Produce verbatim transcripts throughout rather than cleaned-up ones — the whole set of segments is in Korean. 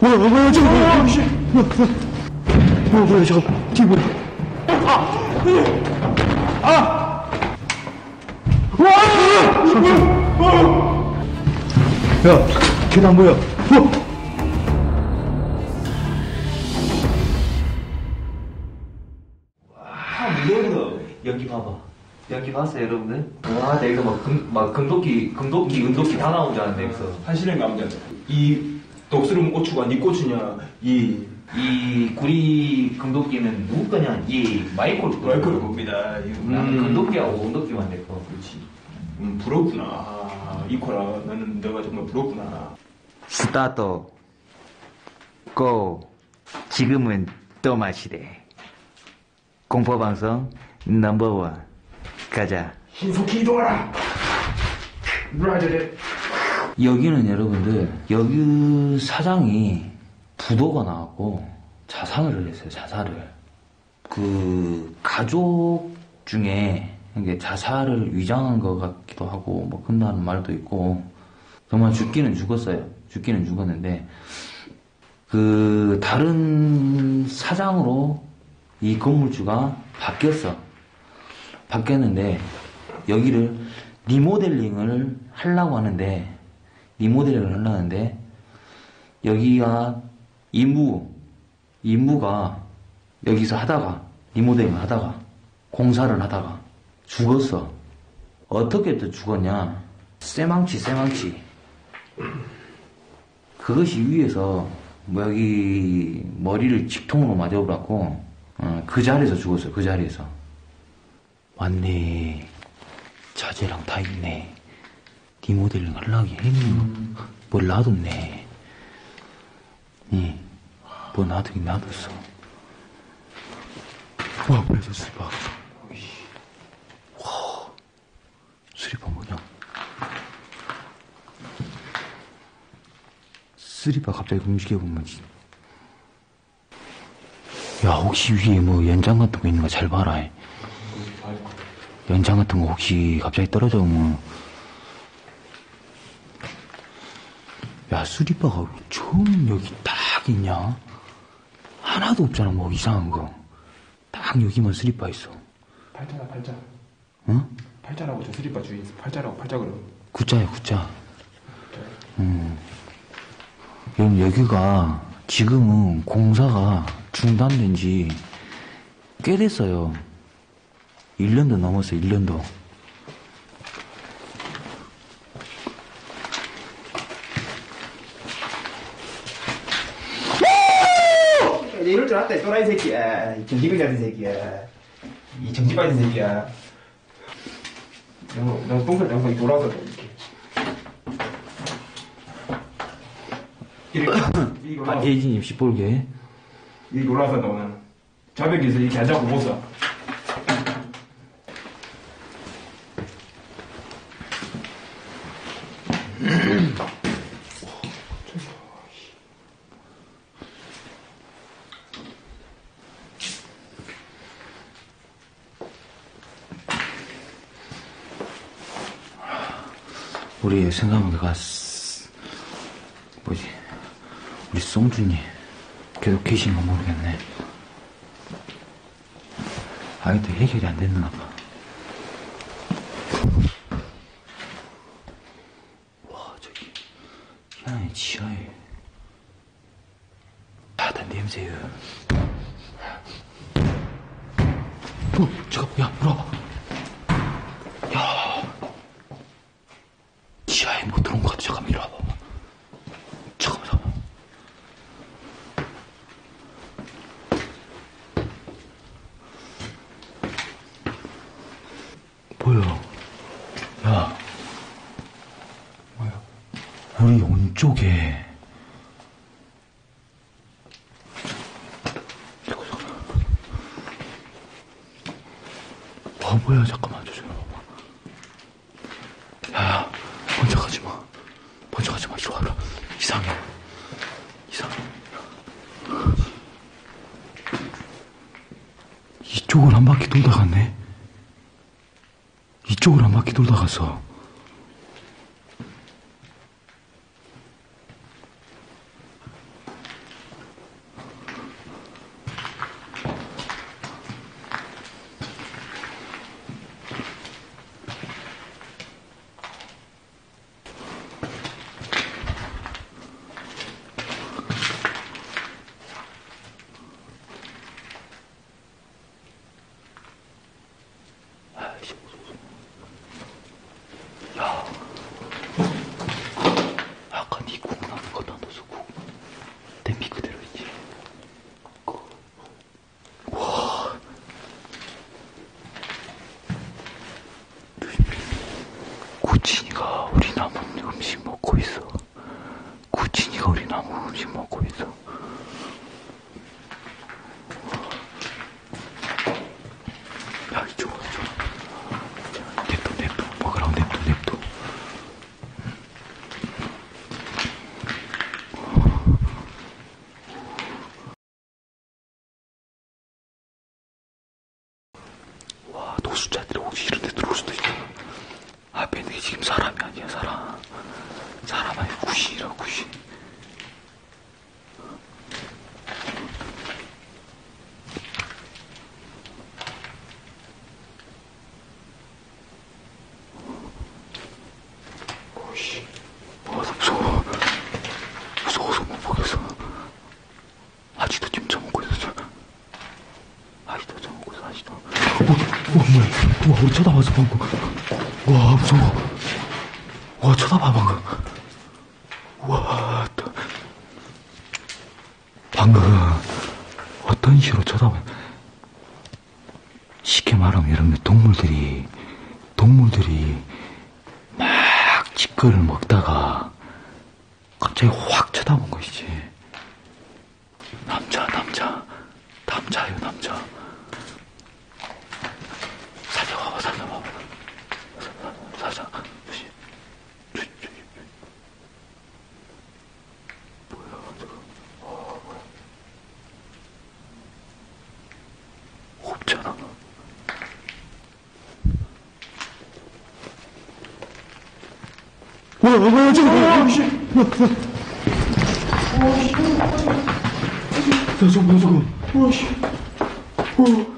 뭐야, 뭐야, 저거, 뭐야, 씨. 뭐야, 뭐야, 저거, 뒤에 뭐야. 아! 아! 와! 야, 계단 뭐야? 어? 이거 연기 봐봐. 연기 봤어요, 여러분들? 와, 내가 막, 금, 막 금도끼, 금도끼, 은도끼 다 나온 줄 알았는데, 여기서. 한신의 남자. 이 독스러운 고추가 네 고추냐? 이 이 구리 금도끼는 누구 거냐? 이 마이콜 거. 마이크로 겁니다. 나는 금도끼하고 은도끼만 됐고. 그렇지. 음, 부럽구나. 아, 이코라. 나는 너가 정말 부럽구나. 스타트. 고. 지금은 또 마시래. 공포방송 넘버원. 가자. 신속히 이동하라. 브라자렛. 여기는 여러분들, 여기 사장이 부도가 나왔고 자살을 했어요. 자살을. 그 가족 중에 이게 자살을 위장한 것 같기도 하고 뭐 그런다는 말도 있고, 정말 죽기는 죽었어요. 죽기는 죽었는데 그 다른 사장으로 이 건물주가 바뀌었어. 바뀌었는데 여기를 리모델링을 하려고 하는데 리모델링을 하려고 하는데 여기가 임무 임무가 여기서 하다가 리모델링을 하다가 공사를 하다가 죽었어. 어떻게 또 죽었냐? 쇠망치 쇠망치. 그것이 위에서 뭐 여기 머리를 직통으로 맞아버렸고 어, 그 자리에서 죽었어요. 그 자리에서. 맞네. 자재랑 다 있네. 리모델링 하려고 했네. 음. 뭘 놔뒀네. 예. 뭐 놔두긴 놔뒀어. 와, 뭐야, 저 수리바. 와, 수리바 뭐냐? 수리바 갑자기 움직여보면, 야, 혹시 위에 뭐 연장 같은 거 있는 거 잘 봐라. 연장 같은 거 혹시 갑자기 떨어져오면, 야, 수리바가 처음 여기 딱 있냐? 하나도 없잖아, 뭐 이상한 거. 딱 여기만 수리바 있어. 팔자라, 팔자. 응? 팔자라고 저 수리바 주위에 있어. 팔자라고, 팔자 그러. 구자야, 구자. 음. 여러분, 여기가 지금은 공사가 중단된 지 꽤 됐어요. 일 년도 넘었어요, 일 년도. 이럴 줄 알았다, 이 또라이 새끼야. 이 정직을 가진 새끼야. 이 정직 가진 새끼야. 너, 너 똥살 장성이 돌아서 이렇게. 이렇게. 이거 아, 예진님 시뻘게. 이 놀라서 너는 자백에서 이렇게 안 잡고 못 사. 우리 생각해보니까 뭐지? 우리 송준이 계속 계신가 모르겠네. 아직도 해결이 안 됐나 봐. 와, 저기 희한해. 지하에 다다 냄새요. 어, 잠깐, 야, 물어봐. 야, 지하에 뭐 들어온 것 같아. 잠깐 이리 와봐. 잠깐만, 잠깐만. 뭐야? 야, 뭐야? 우리 오른쪽에 잠깐, 잠깐. 와, 뭐야? 잠깐만, 저 좀 봐봐. 야, 먼저 가지 마. 먼저 가지 마. 이리 와라. 이상해. 이상해. 이쪽을 한 바퀴 돌다 갔네. 이쪽을 한 바퀴 돌다 갔어. 구진이가 우리 남은 음식 먹고 있어. 구진이가 우리 남은 음식 먹고 있어. 야, 이쪽으로, 이쪽으로. 냅둬, 냅둬. 먹으라고 냅둬, 냅둬. 와, 노숙자들이 혹시 이런 데 들어올 수도 있잖아. 앞에 내 지금 사람이 아니야, 사람. 사람 아니야, 구신이라고, 구신. 오씨. 와, 나 무서워. 무서워서 못 보겠어. 아직도 지금 처먹고 있어. 아직도 처먹고 있어, 아직도. 어, 어, 뭐야. 와, 우리 쳐다봤어, 방금. 와, 무서워. 와, 쳐다봐, 방금. 와, 또. 방금 어떤 식으로 쳐다봐. 쉽게 말하면 여러분들 동물들이, 동물들이 막 찌꺼를 먹다가 갑자기 확 쳐다본 것이지. 남자, 남자. 남자예요, 남자. 살짝 와봐, 살짝 와봐. 살짝. 조심. 조심, 조심. 뭐야, 저거. 어, 뭐야. 없잖아. 뭐야, 뭐야, 저거, 뭐야, 씨. 야, 저거 뭐야, 저거. 와, 씨. 어.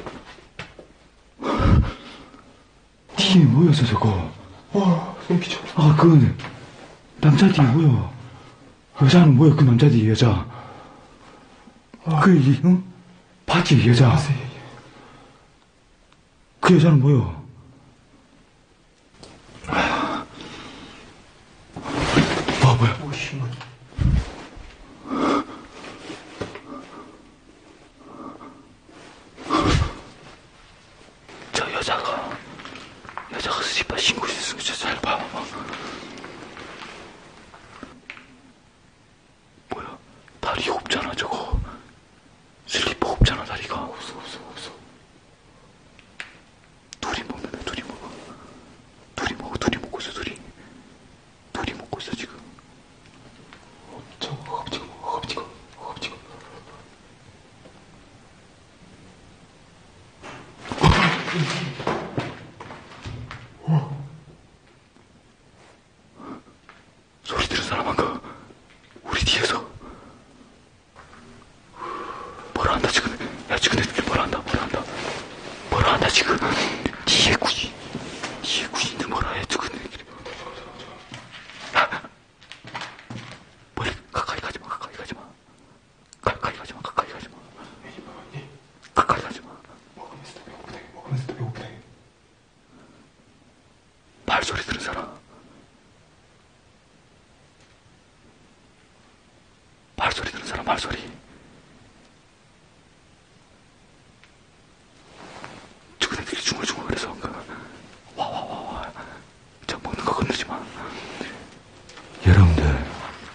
뒤에 뭐였어, 저거? 와, 손기쳐. 아, 그거는 남자 뒤에 뭐야? 여자는 뭐야, 그 남자 뒤에 여자. 그, 이, 응? 바지 여자. 그 여자는 뭐야? 아, 뭐야? 오씨. 저 여자가, 여자가 스리퍼 신고 있으니까 잘 봐봐. 뭐야? 다리가 없잖아, 저거. 슬리퍼 없잖아, 다리가. 없어, 없어, 없어. 둘이 먹는 애, 둘이 먹어. 둘이 먹어, 둘이 먹고 있어, 둘이. 둘이 먹고 있어, 지금. 어, 저거, 허겁지겁, 허겁지겁, 허겁지겁. 소리 들은 사람 한가? 우리 뒤에서. 뭐라 한다, 지금. 야, 지금 애들 뭐라 한다, 뭐라 한다. 뭐라 한다, 지금. 뒤에 구신. 뒤에 구신들 뭐라 해, 지금 애들이. 머리 가까이 가지 마, 가까이 가지 마. 가까이 가지 마, 가까이 가지 마. 가까이 가지 마. 먹으면서도 배고프다, 먹으면서도 배고프다. 발소리 들은 사람. 발소리 들은 사람, 발소리. 죽은 애들이 중얼중얼 그래서 와, 와, 와, 와. 저 먹는 거 건드지 마. 여러분들,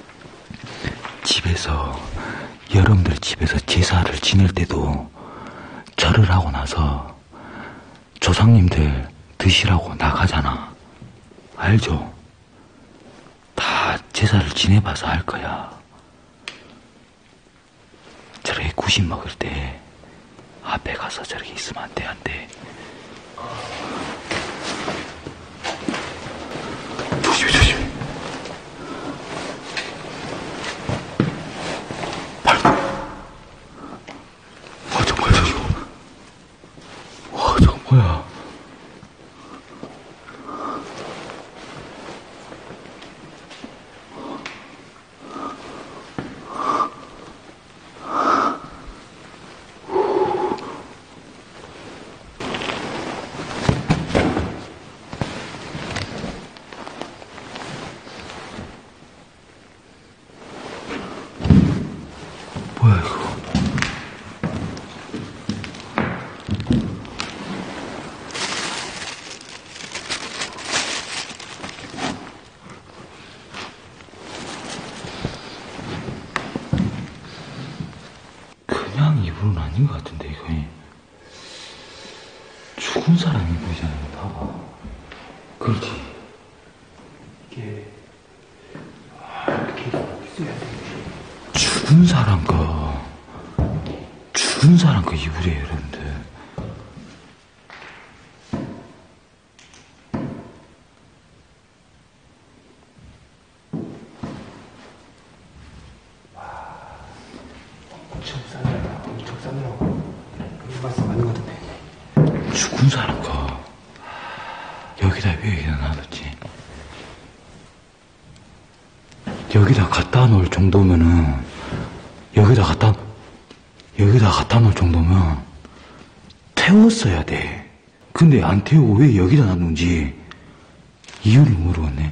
집에서, 여러분들 집에서 제사를 지낼 때도 절을 하고 나서 조상님들 드시라고 나가잖아. 알죠? 다 제사를 지내봐서 알 거야. 저렇게 구신 먹을 때 앞에 가서 저렇게 있으면 안 돼, 안 돼. 조심해, 조심해. 발. 와, 저 뭐야, 저거. 와, 저거 뭐야. 뭐야, 이거. 이불은 아닌 것 같은데, 이거. 죽은 사람 이불이잖아요, 봐봐. 그렇지. 이게 아, 이렇게 있어야 돼. 죽은 사람 거, 죽은 사람 거 이불이에요, 여러분들. 엄청 싸늘하다. 엄청 싸늘하고. 이 말씀 맞는 것 같은데. 죽은 사람 거 여기다 왜 여기다 놔뒀지? 여기다 갖다 놓을 정도면은 여기다 갖다 여기다 갖다 놓을 정도면 태웠어야 돼. 근데 안 태우고 왜 여기다 놨는지 이유를 모르겠네.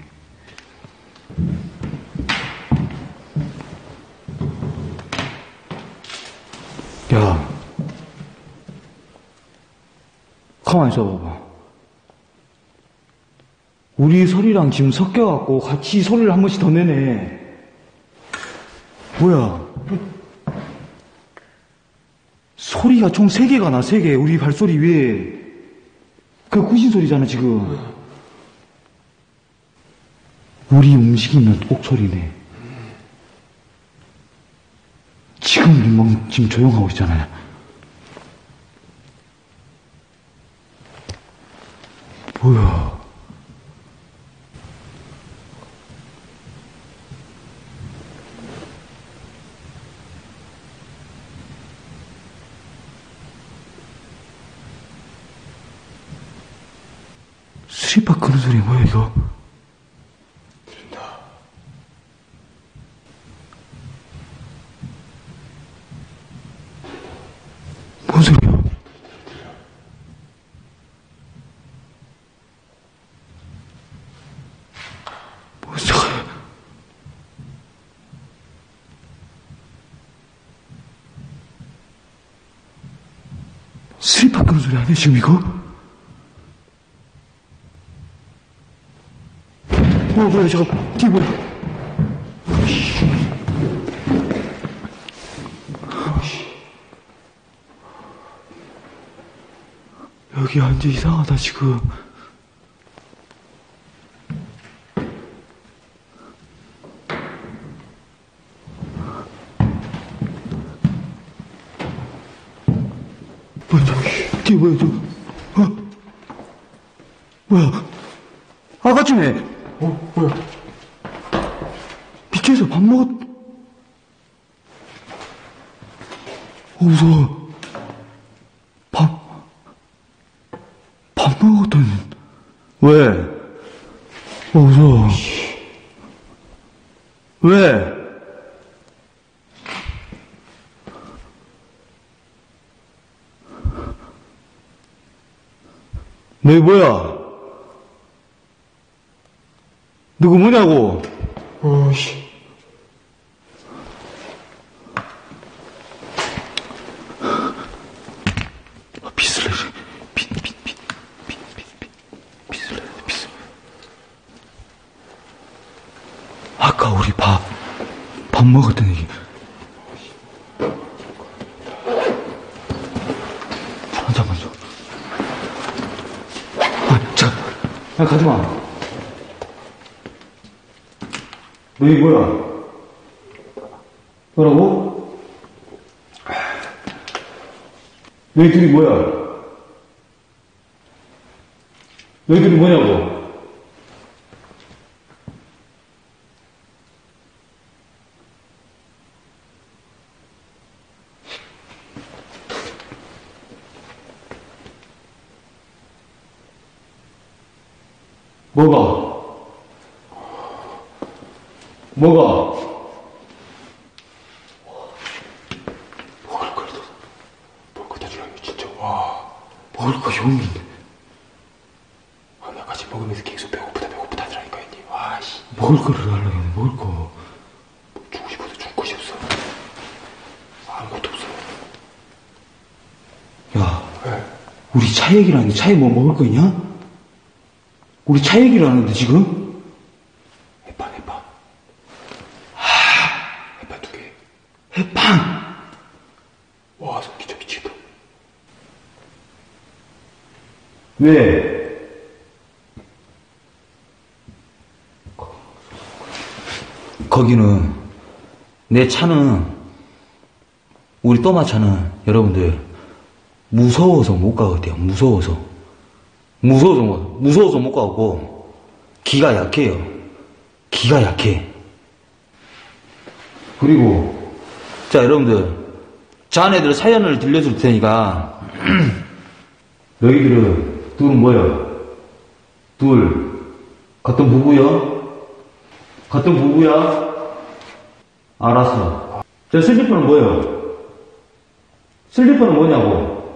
야, 가만히 있어봐봐. 우리 소리랑 지금 섞여갖고 같이 소리를 한 번씩 더 내네. 뭐야? 소리가 총 세 개가 나, 세 개. 우리 발소리 위에. 그 구신 소리잖아, 지금. 우리 움직이는 목소리네. 지금 우리 막 지금 조용하고 있잖아요. 뭐야? 수리박 끄는 소리 뭐야 이거? 들린다. 뭔 소리야? 뭔 소리야? 수리박 끄는 소리 아니야 지금 이거? 어, 뭐야, 잠깐, 뒤에 뭐야? 여기 완전 이상하다, 지금. 뭐야, 저, 뒤에 뭐야, 저. 어? 뭐야? 아까쯤에. 어, 뭐야? 밑에서 밥 먹었, 어, 무서워. 밥, 밥 먹었더니, 왜? 어, 무서워. 왜? 너 뭐야? 누구 뭐냐고? 어이씨. 아, 빗을 내려. 빗, 빗, 빗, 빗, 빗, 빗, 빗을 내려, 빗을. 아까 우리 밥, 밥 먹었던 얘기. 한 잔만 줘. 아, 잠깐. 야, 가지 마. 너희 뭐야? 뭐라고? 너희 둘이 뭐야? 너희 둘이 뭐냐고? 뭐가? 뭐가? 먹을 걸 더, 먹을 거다 주라며, 진짜. 와. 먹을 거 용인데. 아, 나 같이 먹으면서 계속 배고프다, 배고프다 하더라니까, 형님. 와, 씨. 먹을 거를 하려고 했는데, 먹을 거. 주고 싶어서 줄 것이 없어. 아무것도 없어. 야, 왜? 우리 차 얘기라는데 차에 뭐 먹을 거 있냐? 우리 차 얘기를 하는데, 지금? 햇반, 햇반. 햇반 두 개. 햇반! 와, 저 왜? 거기는, 내 차는, 우리 또마 차는, 여러분들, 무서워서 못 가거든요. 무서워서. 무서워서 못, 무서워서 못 가고, 기가 약해요. 기가 약해. 그리고, 자, 여러분들, 자네들 사연을 들려줄 테니까, 너희들은, 둘은 뭐야? 둘, 같은 부부야? 같은 부부야? 알았어. 저 슬리퍼는 뭐예요? 슬리퍼는 뭐냐고?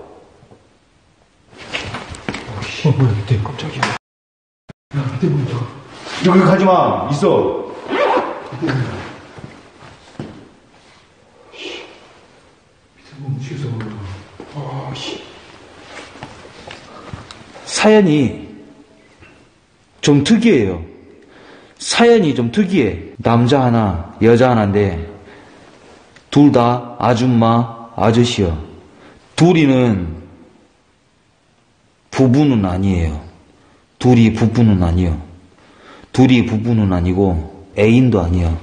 어, 뭐야, 밑에 깜짝이야. 야, 밑에 보인다. 여기 가지 마. 있어. 밑에 멈추겠어. 아, 씨. 사연이 좀 특이해요. 사연이 좀 특이해. 남자 하나, 여자 하나인데 둘 다 아줌마, 아저씨요. 둘이는 부부는 아니에요. 둘이 부부는 아니요. 둘이 부부는 아니고 애인도 아니요.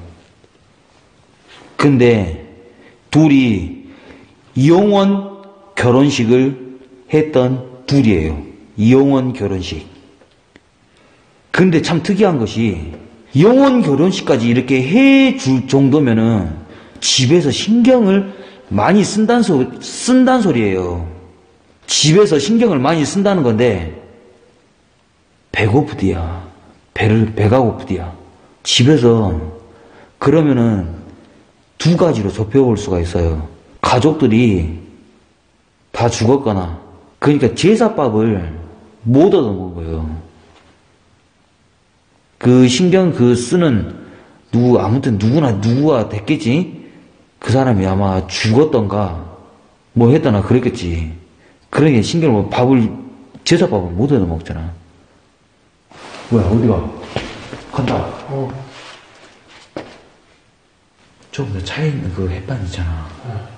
근데 둘이 이용원 결혼식을 했던 둘이에요. 이용원 결혼식. 근데 참 특이한 것이 이용원 결혼식까지 이렇게 해줄 정도면은 집에서 신경을 많이 쓴다는, 소, 쓴다는 소리예요. 집에서 신경을 많이 쓴다는 건데 배고프디야. 배를, 배가 고프디야. 집에서 그러면은 두 가지로 좁혀볼 수가 있어요. 가족들이 다 죽었거나, 그러니까 제사밥을 못 얻어먹어요. 그 신경 그 쓰는 누구, 아무튼 누구나 누구가 됐겠지? 그 사람이 아마 죽었던가 뭐 했더나 그랬겠지. 그러니까 신경을, 밥을, 제사밥을 못 얻어먹잖아. 뭐야, 어디가? 간다. 어. 조금 더 차에 있는 그 햇반 있잖아. 어.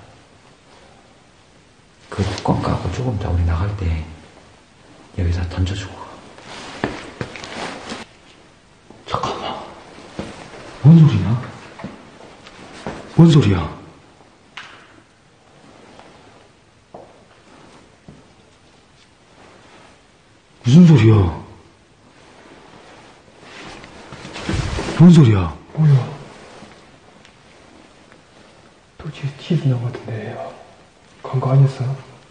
그 뚜껑 까고 조금 더 우리 나갈 때 여기다 던져주고 가. 잠깐만. 뭔 소리야? 뭔 소리야? 무슨 소리야? 뭔 소리야? 뭐야? 또 뒤에 티비 나온 것 같은데. 간 거 아니었어?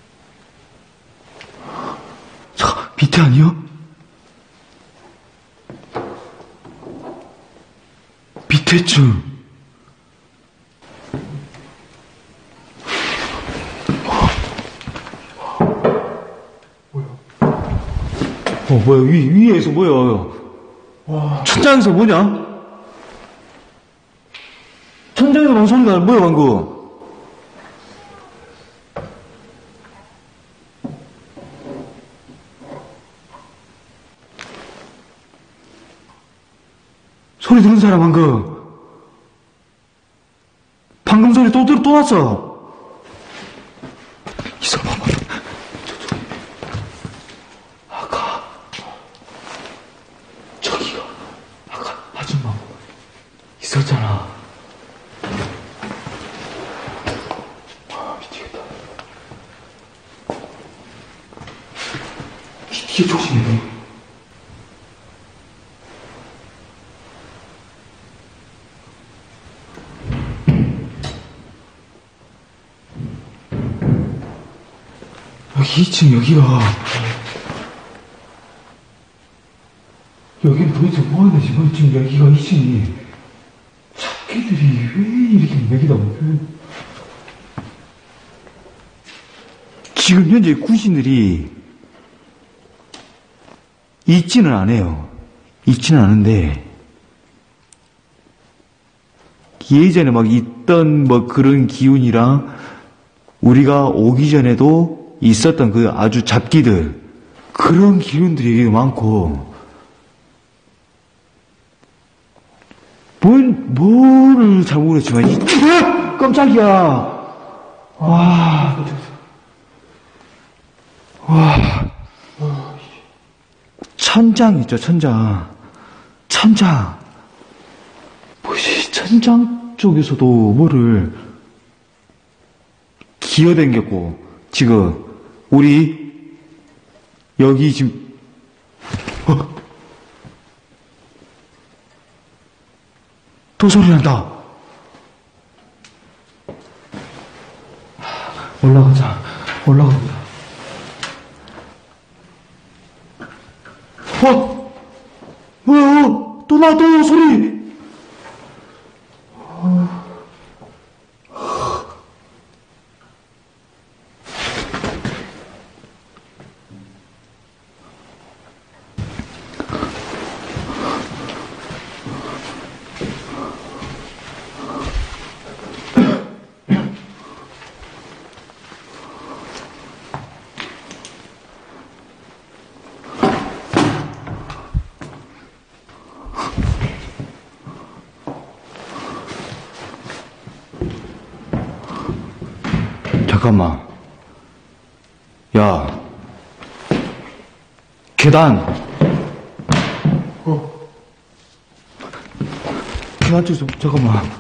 잠깐, 밑에 아니야? 밑에쯤. 뭐야? 어, 뭐야, 위, 위에서 뭐야. 와. 천장에서 뭐냐? 천장에서 나온 소리가 뭐야, 방금? 소리 들은 사람 방금. 방금 소리 또, 들, 또 났어. 있어, 봐봐. 저쪽에. 아까. 저기가. 아까 아줌마 있었잖아. 아, 미치겠다. 뒤에 조심해. 여기 이 층 여기가. 여기는 도대체 뭐하냐 지금. 지금 여기가 이 층이. 새끼들이 왜 이렇게 여기다 왜. 지금 현재 구신들이 있지는 않아요. 있지는 않은데 예전에 막 있던 뭐 그런 기운이랑 우리가 오기 전에도 있었던 그 아주 잡기들, 그런 기운들이 많고, 뭔, 뭐를 잘 모르겠지만, 이, 으악! 깜짝이야! 와, 와, 천장 있죠, 천장. 천장. 뭐지, 천장 쪽에서도 뭐를 기어댕겼고, 지금, 우리, 여기 지금, 어? 또 소리 난다. 올라가자, 올라가보자. 어? 뭐야? 또 나, 또 소리! 잠깐만. 야. 계단. 어. 계단 쪽에서, 잠깐만.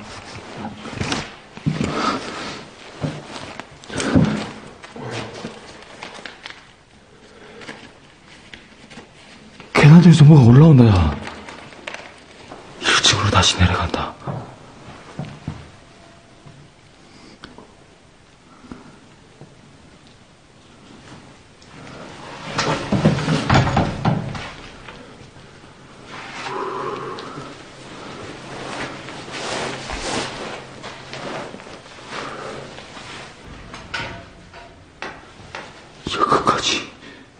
계단 쪽에서 뭐가 올라온다, 야. 일 층으로 다시 내려간다. 여기까지,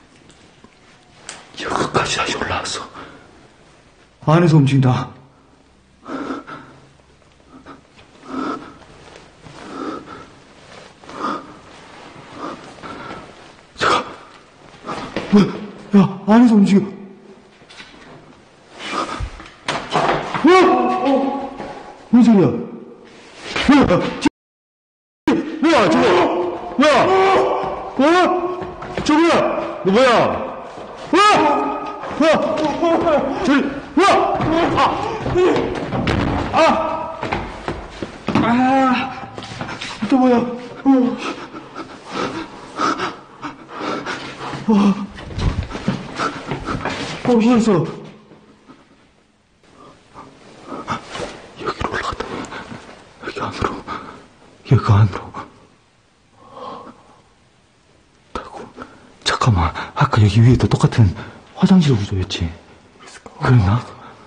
여기까지 다시 올라왔어. 안에서 움직인다. 잠깐. 뭐야? 야, 안에서 움직여. 어? 뭔 소리야? 뭐야? 뭐야, 저거? 뭐야? 어? 저거야! 너 뭐야? 어? 뭐야? 저기, 뭐야? 아! 아! 아! 또 뭐야? 어? 어? 어, 뭐였어? 여기로 올라갔다. 여기 안으로. 여기 안으로. 잠깐만, 아까 여기 위에도 똑같은 화장실 구조였지? 그랬나?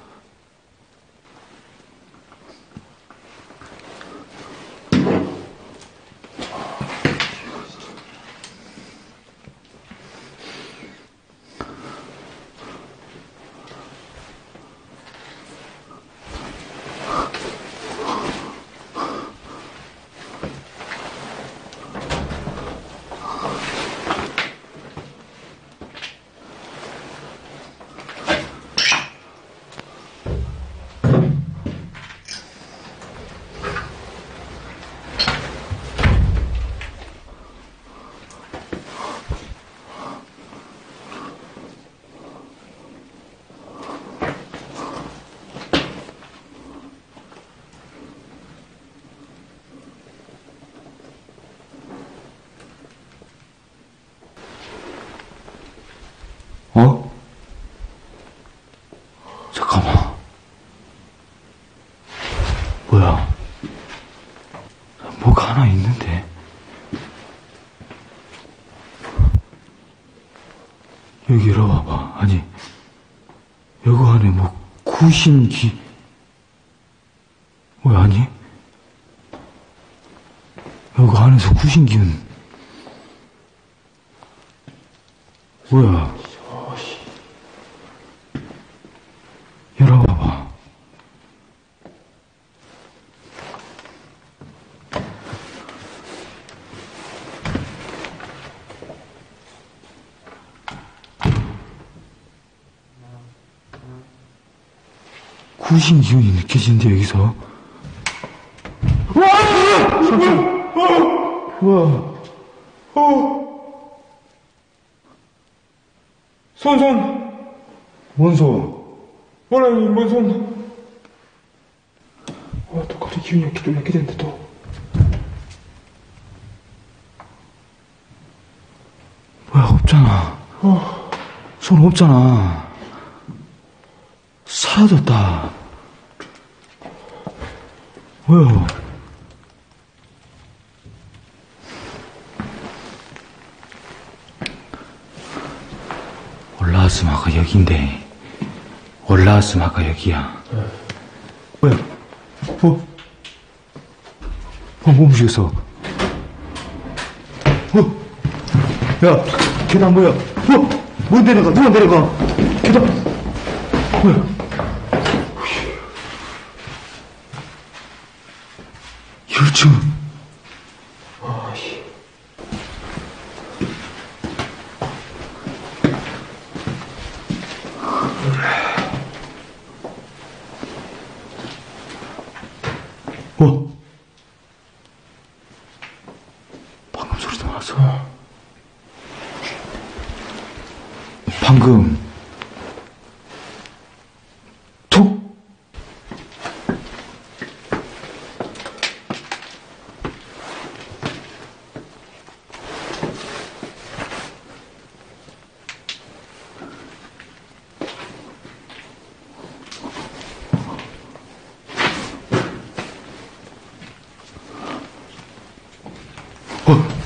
어? 잠깐만. 뭐야? 뭐가 하나 있는데? 여기 열어봐봐. 아니, 여기 안에 뭐 구신기 뭐야? 아니? 여기 안에서 구신기운 뭐야? 열어봐봐. 구신 기운이 느껴지는데 여기서. 와! 잠깐. 우와. 어. 손, 손. 뭔소? 뭐라, 뭔 손? 아, 또 갑자기 기운이 약게 좀 약게 됐는데, 또. 뭐야, 없잖아. 어. 손 없잖아. 사라졌다. 뭐야? 올라왔으면 아까 여긴데. 올라왔으면 아까 여기야. 뭐야? 어? 어, 뭐 움직였어? 어? 야, 계단 뭐야? 어? 뭐 내려가? 누가 내려가? 계단. 뭐야? 일 층. 아씨. 어? 방금 소리도 나왔어. 방금 툭. 어.